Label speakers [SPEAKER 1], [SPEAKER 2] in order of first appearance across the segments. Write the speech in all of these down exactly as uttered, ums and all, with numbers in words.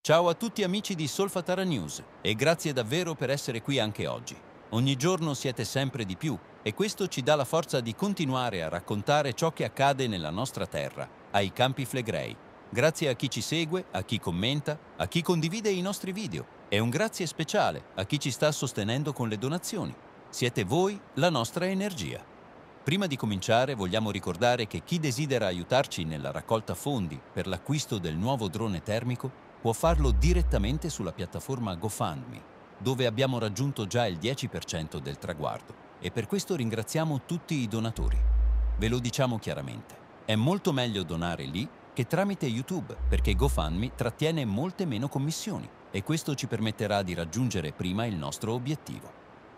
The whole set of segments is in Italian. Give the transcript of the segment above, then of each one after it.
[SPEAKER 1] Ciao a tutti amici di Solfatara News e grazie davvero per essere qui anche oggi. Ogni giorno siete sempre di più e questo ci dà la forza di continuare a raccontare ciò che accade nella nostra terra, ai Campi Flegrei. Grazie a chi ci segue, a chi commenta, a chi condivide i nostri video e un grazie speciale a chi ci sta sostenendo con le donazioni. Siete voi la nostra energia. Prima di cominciare vogliamo ricordare che chi desidera aiutarci nella raccolta fondi per l'acquisto del nuovo drone termico può farlo direttamente sulla piattaforma GoFundMe, dove abbiamo raggiunto già il dieci per cento del traguardo e per questo ringraziamo tutti i donatori. Ve lo diciamo chiaramente, è molto meglio donare lì che tramite YouTube perché GoFundMe trattiene molte meno commissioni e questo ci permetterà di raggiungere prima il nostro obiettivo.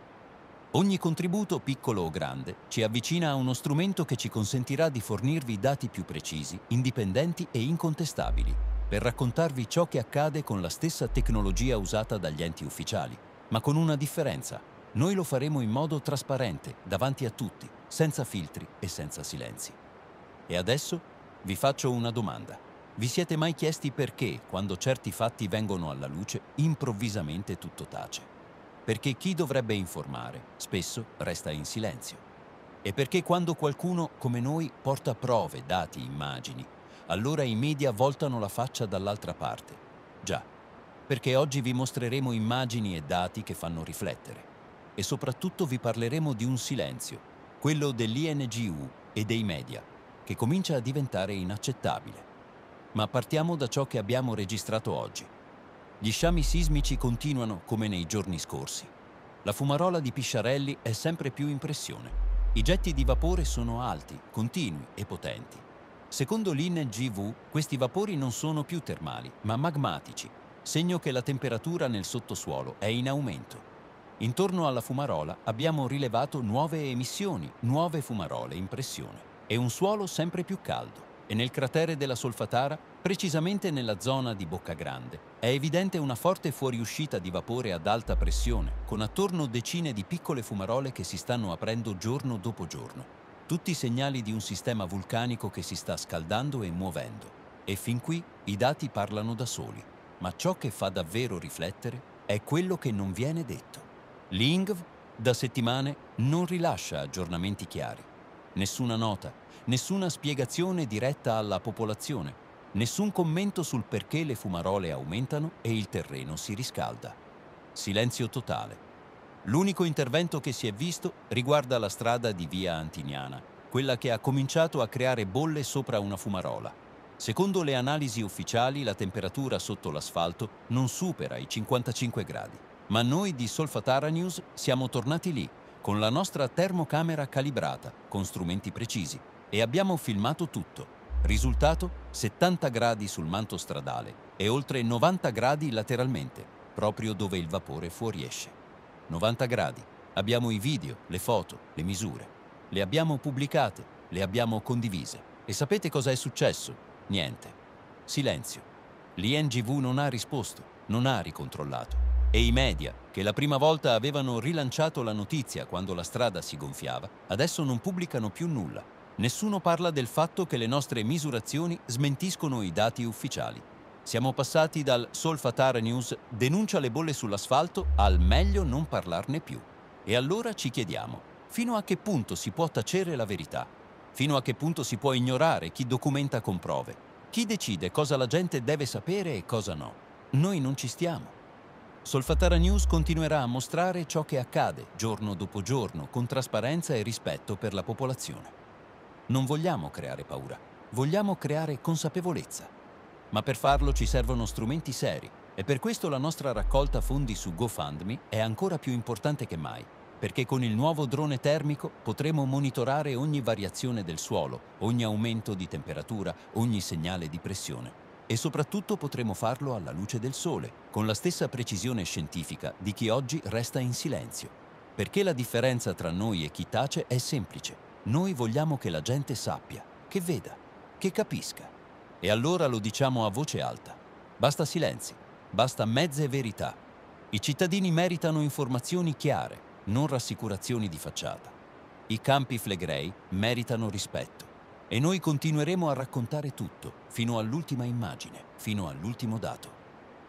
[SPEAKER 1] Ogni contributo, piccolo o grande, ci avvicina a uno strumento che ci consentirà di fornirvi dati più precisi, indipendenti e incontestabili, per raccontarvi ciò che accade con la stessa tecnologia usata dagli enti ufficiali, ma con una differenza. Noi lo faremo in modo trasparente, davanti a tutti, senza filtri e senza silenzi. E adesso vi faccio una domanda. Vi siete mai chiesti perché, quando certi fatti vengono alla luce, improvvisamente tutto tace? Perché chi dovrebbe informare spesso resta in silenzio. E perché quando qualcuno come noi porta prove, dati, immagini, allora i media voltano la faccia dall'altra parte. Già, perché oggi vi mostreremo immagini e dati che fanno riflettere. E soprattutto vi parleremo di un silenzio, quello dell'I N G U e dei media, che comincia a diventare inaccettabile. Ma partiamo da ciò che abbiamo registrato oggi. Gli sciami sismici continuano come nei giorni scorsi. La fumarola di Pisciarelli è sempre più in pressione. I getti di vapore sono alti, continui e potenti. Secondo l'I N G V, questi vapori non sono più termali, ma magmatici, segno che la temperatura nel sottosuolo è in aumento. Intorno alla fumarola abbiamo rilevato nuove emissioni, nuove fumarole in pressione e un suolo sempre più caldo. E nel cratere della Solfatara, precisamente nella zona di Boccagrande, è evidente una forte fuoriuscita di vapore ad alta pressione, con attorno decine di piccole fumarole che si stanno aprendo giorno dopo giorno. Tutti segnali di un sistema vulcanico che si sta scaldando e muovendo. E fin qui i dati parlano da soli, ma ciò che fa davvero riflettere è quello che non viene detto. L'I N G V da settimane non rilascia aggiornamenti chiari. Nessuna nota, nessuna spiegazione diretta alla popolazione, nessun commento sul perché le fumarole aumentano e il terreno si riscalda. Silenzio totale. L'unico intervento che si è visto riguarda la strada di via Antiniana, quella che ha cominciato a creare bolle sopra una fumarola. Secondo le analisi ufficiali, la temperatura sotto l'asfalto non supera i cinquantacinque gradi. Ma noi di Solfatara News siamo tornati lì, con la nostra termocamera calibrata, con strumenti precisi, e abbiamo filmato tutto. Risultato? settanta gradi sul manto stradale e oltre novanta gradi lateralmente, proprio dove il vapore fuoriesce. novanta gradi. Abbiamo i video, le foto, le misure. Le abbiamo pubblicate, le abbiamo condivise. E sapete cosa è successo? Niente. Silenzio. L'I N G V non ha risposto, non ha ricontrollato. E i media, che la prima volta avevano rilanciato la notizia quando la strada si gonfiava, adesso non pubblicano più nulla. Nessuno parla del fatto che le nostre misurazioni smentiscono i dati ufficiali. Siamo passati dal Solfatara News denuncia le bolle sull'asfalto al meglio non parlarne più. E allora ci chiediamo, fino a che punto si può tacere la verità? Fino a che punto si può ignorare chi documenta con prove? Chi decide cosa la gente deve sapere e cosa no? Noi non ci stiamo. Solfatara News continuerà a mostrare ciò che accade giorno dopo giorno con trasparenza e rispetto per la popolazione. Non vogliamo creare paura, vogliamo creare consapevolezza. Ma per farlo ci servono strumenti seri e per questo la nostra raccolta fondi su GoFundMe è ancora più importante che mai, perché con il nuovo drone termico potremo monitorare ogni variazione del suolo, ogni aumento di temperatura, ogni segnale di pressione. E soprattutto potremo farlo alla luce del sole, con la stessa precisione scientifica di chi oggi resta in silenzio. Perché la differenza tra noi e chi tace è semplice. Noi vogliamo che la gente sappia, che veda, che capisca. E allora lo diciamo a voce alta. Basta silenzi, basta mezze verità. I cittadini meritano informazioni chiare, non rassicurazioni di facciata. I Campi Flegrei meritano rispetto. E noi continueremo a raccontare tutto, fino all'ultima immagine, fino all'ultimo dato.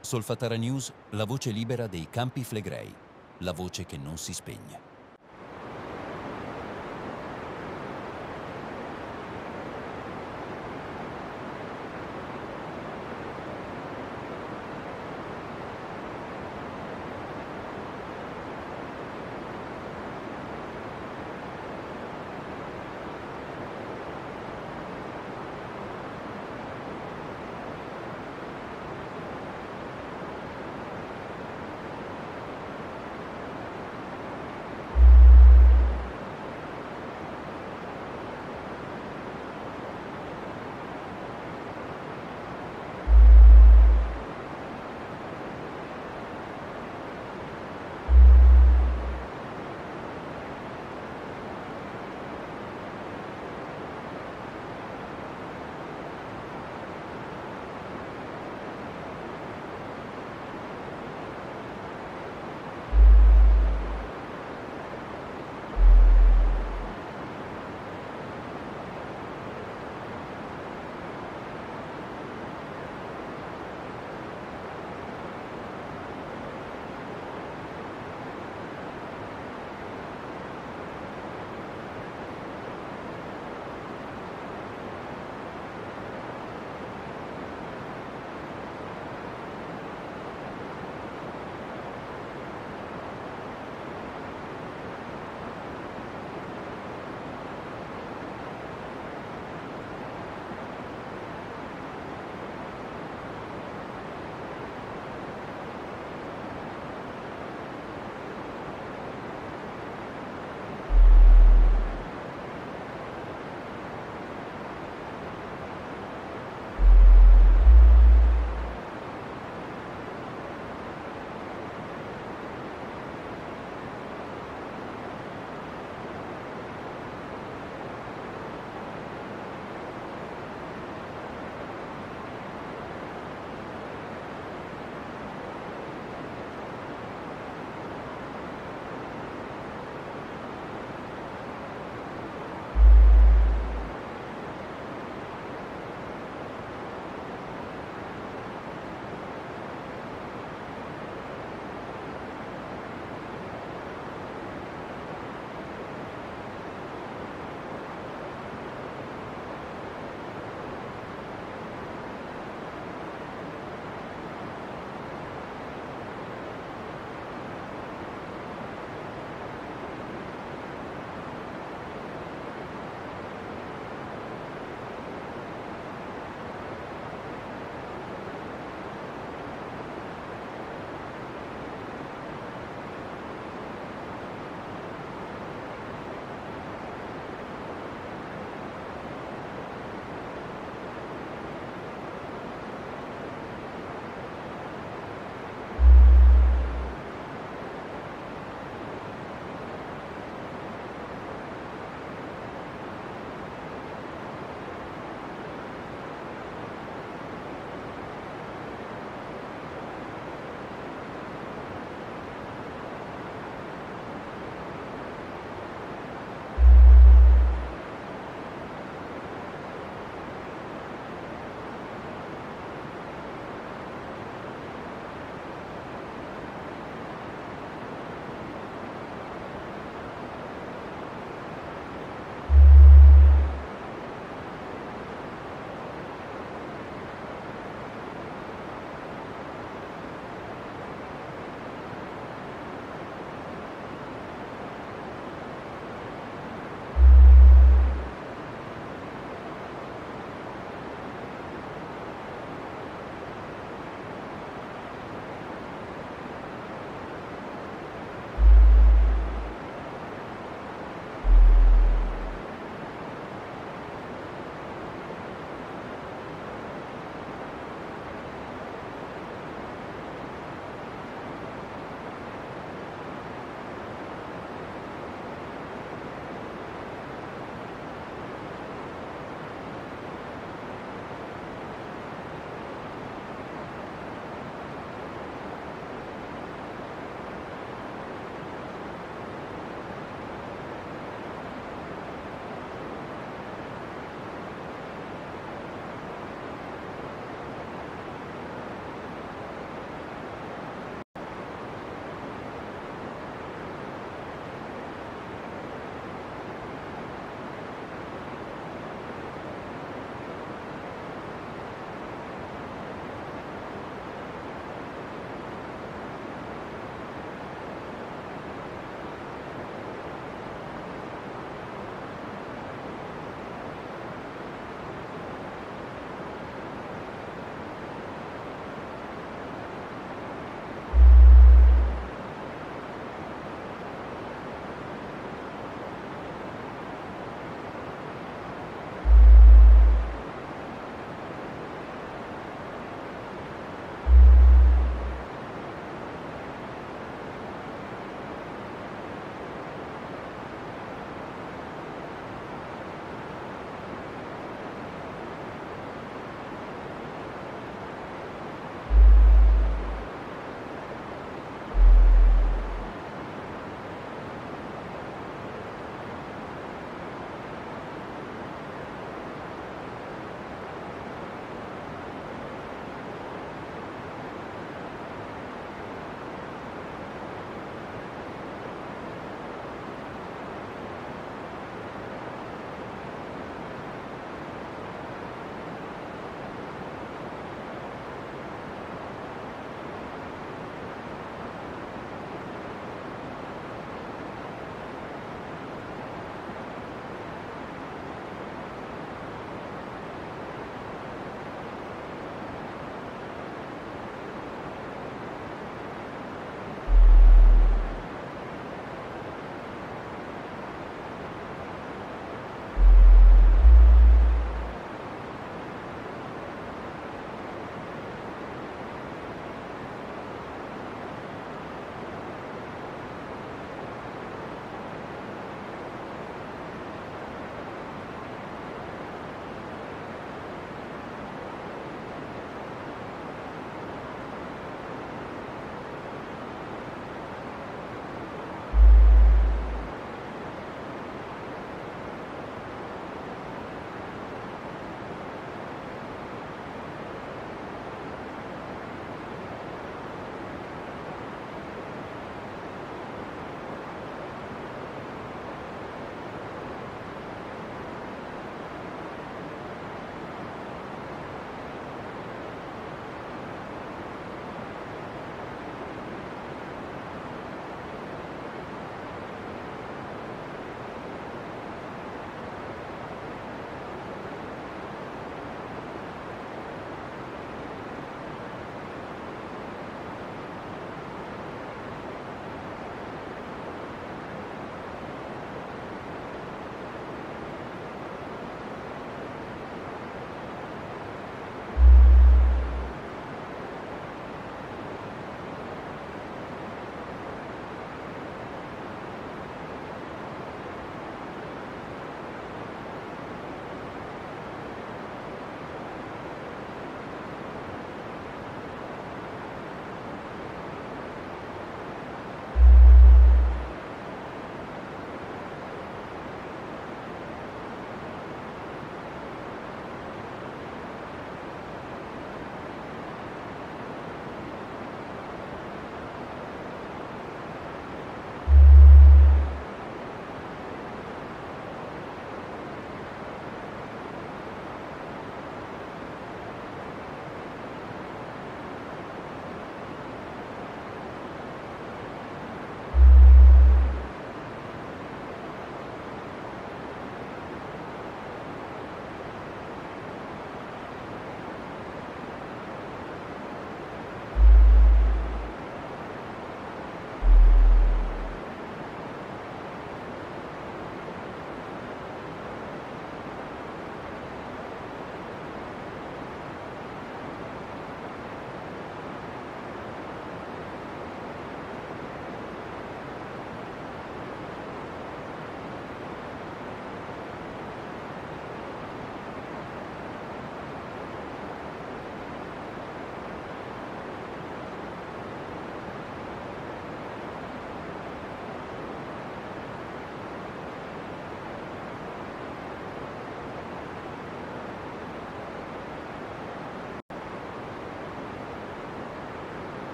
[SPEAKER 1] Solfatara News, la voce libera dei Campi Flegrei, la voce che non si spegne.